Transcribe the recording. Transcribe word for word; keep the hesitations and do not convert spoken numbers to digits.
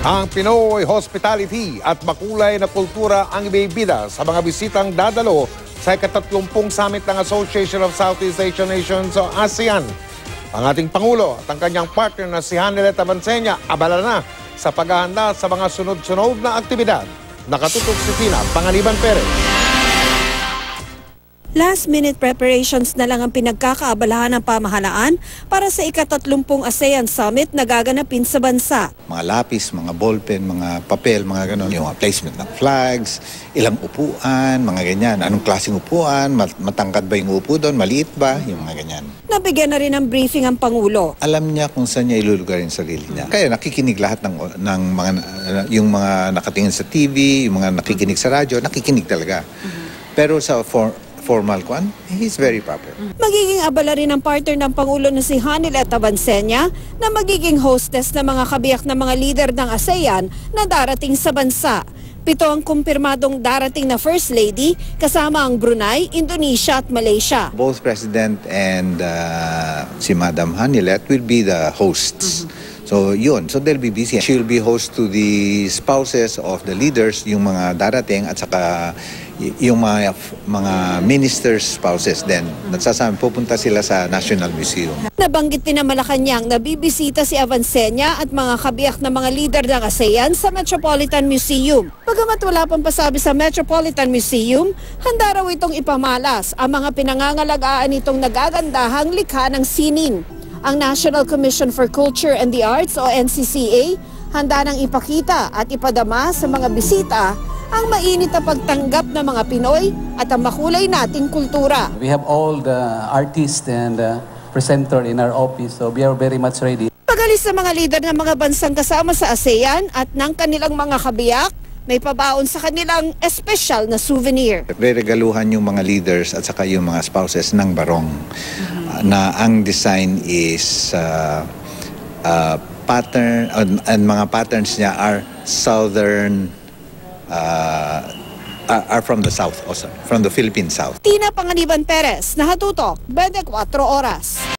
Ang Pinoy hospitality at makulay na kultura ang ibibida sa mga bisitang dadalo sa ikatatlumpung summit ng Association of Southeast Asian Nations o ASEAN. Ang ating Pangulo at ang kanyang partner na si Hanelet Abansenia abala na sa paghahanda sa mga sunod-sunod na aktibidad. Nakatutok si Tina Panganiban Perez. Last-minute preparations na lang ang pinagkakaabalahan ng pamahalaan para sa ikatatlumpung ASEAN Summit na gaganapin sa bansa. Mga lapis, mga ballpen, mga papel, mga ganon. Yung mga placement ng flags, ilang upuan, mga ganyan. Anong klaseng upuan, matangkad ba yung upo doon, maliit ba, yung mga ganyan. Nabigyan na rin ng briefing ang Pangulo. Alam niya kung saan niya ilulugar yung sarili niya. Kaya nakikinig lahat ng, ng mga, yung mga nakatingin sa T V, yung mga nakikinig sa radyo, nakikinig talaga. Pero sa for, formal kwan, he's very proper. Magiging abala rin ang partner ng Pangulo na si Hanelet Abansenia na magiging hostess ng mga kabiyak na mga leader ng ASEAN na darating sa bansa. Pito ang kumpirmadong darating na First Lady kasama ang Brunei, Indonesia at Malaysia. Both President and uh, si Madam Hanelet will be the hosts. Mm-hmm. So yun, so they'll be busy. She'll be host to the spouses of the leaders, yung mga darating at saka yung mga, mga ministers' spouses din. Nagsasama, pupunta sila sa National Museum. Nabanggit din na Malacanang na bibisita si Abansenia at mga kabiyak na mga leader ng ASEAN sa Metropolitan Museum. Bagamat wala pang pasabi sa Metropolitan Museum, handa raw itong ipamalas ang mga pinangangalagaan nitong nagagandahang likha ng sining. Ang National Commission for Culture and the Arts o N C C A handa nang ipakita at ipadama sa mga bisita ang mainit na pagtanggap ng mga Pinoy at ang makulay nating kultura. We have all the artists and uh, presenter in our office, so we are very much ready. Pagalis sa mga lider ng mga bansang kasama sa ASEAN at ng kanilang mga kabiyak, may pabaon sa kanilang espesyal na souvenir. Reregaluhan yung mga leaders at saka yung mga spouses ng barong. Uh-huh. Na ang design is uh, uh, pattern and, and mga patterns niya are southern uh, are from the south also, from the Philippine South. Tina Panganiban Perez, Nakatutok, twenty-four oras.